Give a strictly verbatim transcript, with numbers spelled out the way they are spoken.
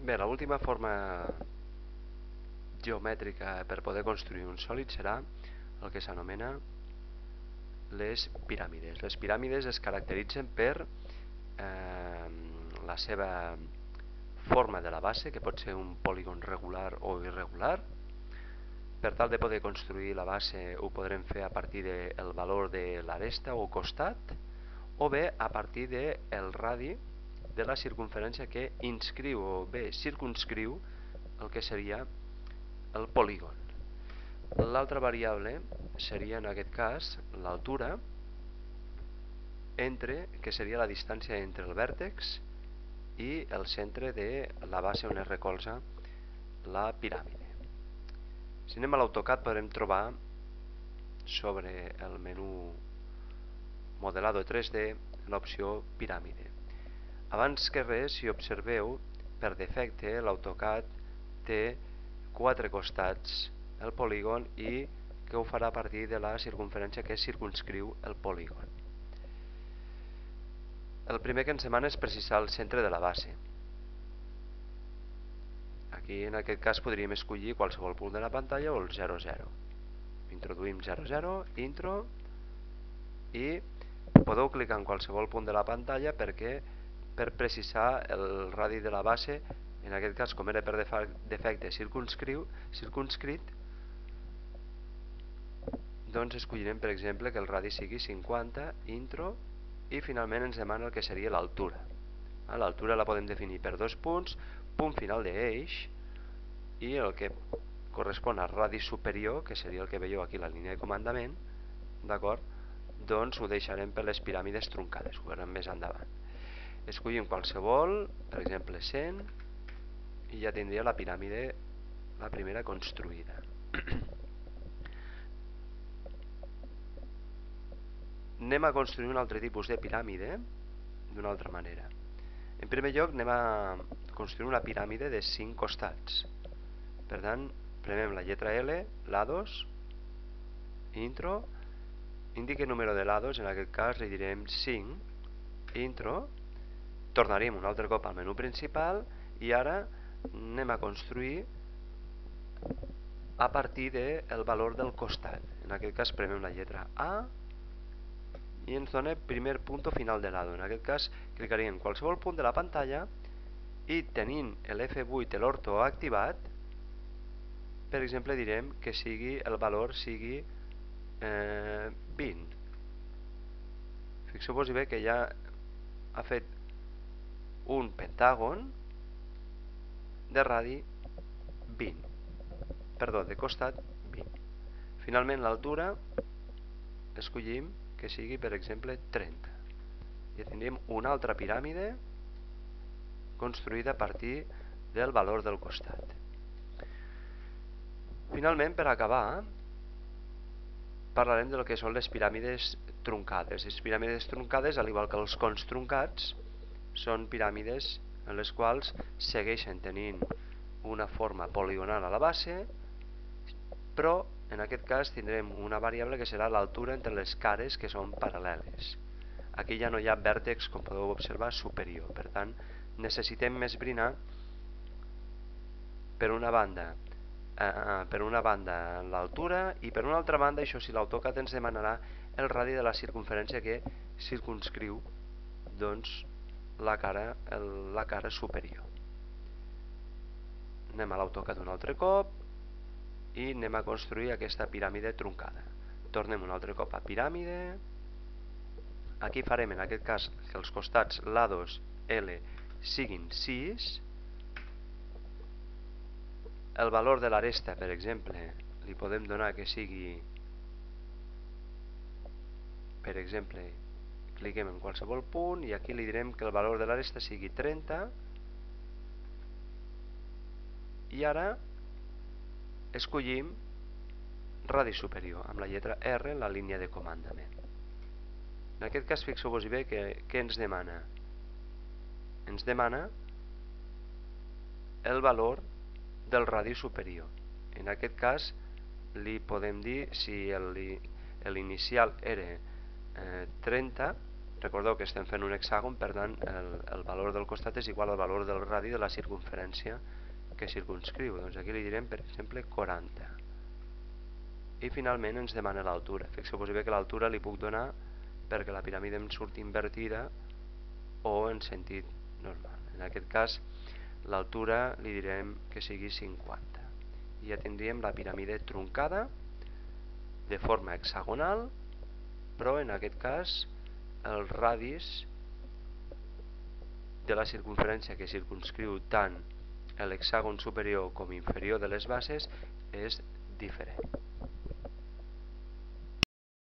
Bé, l'última forma geomètrica per poder construir un sòlid serà el que s'anomena les piràmides. Les piràmides es caracteritzen per eh, la seva forma de la base, que pot ser un polígon regular o irregular. Per tal de poder construir la base ho podrem fer a partir del valor de l'aresta o costat, o bé a partir del radi de la circumferència que inscriu o bé circumscriu el que seria el polígon. L'altra variable seria en aquest cas l'altura, entre que seria la distància entre el vèrtex i el centre de la base on es recolza la piràmide. Si anem a l'AutoCAD podrem trobar sobre el menú Modelado tres D l'opció piràmide. Abans que res, si observeu, per defecte l'AutoCAD té quatre costats el polígon i que ho farà a partir de la circumferència que circumscriu el polígon. El primer que ens demana és precisar el centre de la base. Aquí en aquest cas podríem escollir qualsevol punt de la pantalla o el zero zero. Introduïm zero zero, intro, i podeu clicar en qualsevol punt de la pantalla perquè per precisar el radi de la base, en aquest cas com era per defecte circumscrit, doncs escollirem per exemple que el radi sigui cinquanta, intro, i finalment ens demana el que seria l'altura. L'altura la podem definir per dos punts, punt final d'eix, i el que correspon al radi superior, que seria el que veieu aquí la línia de comandament, d'acord? Doncs ho deixarem per les piràmides truncades, ho veurem més endavant. Escollim qualsevol, per exemple cent, i ja tindria la piràmide, la primera construïda. Anem a construir un altre tipus de piràmide d'una altra manera. En primer lloc anem a construir una piràmide de cinc costats. Per tant, premem la lletra L, lados, intro, indica el número de lados, en aquest cas li direm cinc, intro, tornaríem un altre cop al menú principal i ara anem a construir a partir del valor del costat. En aquest cas premem la lletra A i ens dona primer punt final de lado. En aquest cas clicaríem en qualsevol punt de la pantalla i tenint l'F vuit, l'orto activat, per exemple direm que sigui el valor sigui eh, vint. Fixeu-vos bé que ja ha fet un pentàgon de radi vint, perdó, de costat vint. Finalment l'altura escollim que sigui per exemple trenta. Ja tindríem una altra piràmide construïda a partir del valor del costat. Finalment, per acabar, parlarem del que són les piràmides truncades. Les piràmides truncades, al igual que els cons truncats, són piràmides en les quals segueixen tenint una forma poligonal a la base, però en aquest cas tindrem una variable que serà l'altura entre les cares que són paral·leles. Aquí ja no hi ha vèrtex, com podeu observar, superior. Per tant, necessitem esbrinar per una banda eh, per una banda l'altura i per una altra banda, això sí, l'AutoCAD ens demanarà el radi de la circumferència que circumscriu doncs, la, cara, el, la cara superior. Anem a l'AutoCAD un altre cop i anem a construir aquesta piràmide truncada. Tornem un altre cop a piràmide. Aquí farem en aquest cas que els costats lados L siguin sis. El valor de l'aresta, per exemple, li podem donar que sigui, per exemple, cliquem en qualsevol punt i aquí li direm que el valor de l'aresta sigui trenta. I ara escollim radi superior amb la lletra R en la línia de comandament. En aquest cas fixeu-vos bé que, que ens demana ens demana el valor del radi superior. En aquest cas li podem dir si l'inicial era eh, trenta, Recordeu que estem fent un hexàgon, per tant el, el valor del costat és igual al valor del radi de la circunferència que circunscriu. Doncs aquí li direm, per exemple, quaranta. I finalment ens demana l'altura. Fixeu-vos bé que l'altura li puc donar perquè la piràmide em surti invertida o en sentit normal. En aquest cas l'altura li direm que sigui cinquanta. I ja tindríem la piràmide truncada de forma hexagonal, però en aquest cas el radis de la circunferència que circunscriu tant l'hexàgon superior com inferior de les bases és diferent.